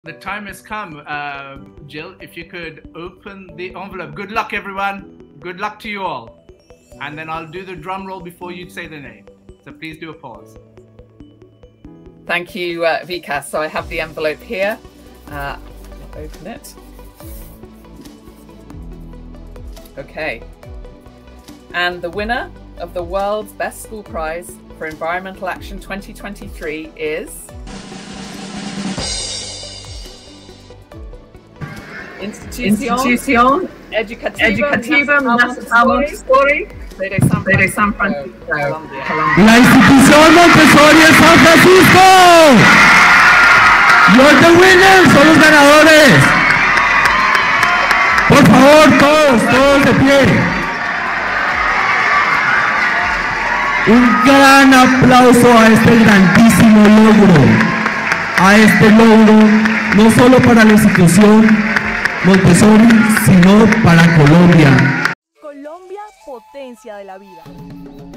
The time has come. Jill, if you could open the envelope. Good luck, everyone. Good luck to you all. And then I'll do the drum roll before you say the name. So please do a pause. Thank you, Vikas. So I have the envelope here. Open it. Okay. And the winner of the World's Best School Prize for Environmental Action 2023 is Institución, Educativa, Montessori, sede San Francisco, Colombia. La Institución Montessori en San Francisco. You're the winners, son los ganadores. Por favor, todos de pie. Un gran aplauso a este grandísimo logro. A este logro, no solo para la institución Montessori, sino para Colombia. Colombia, potencia de la vida.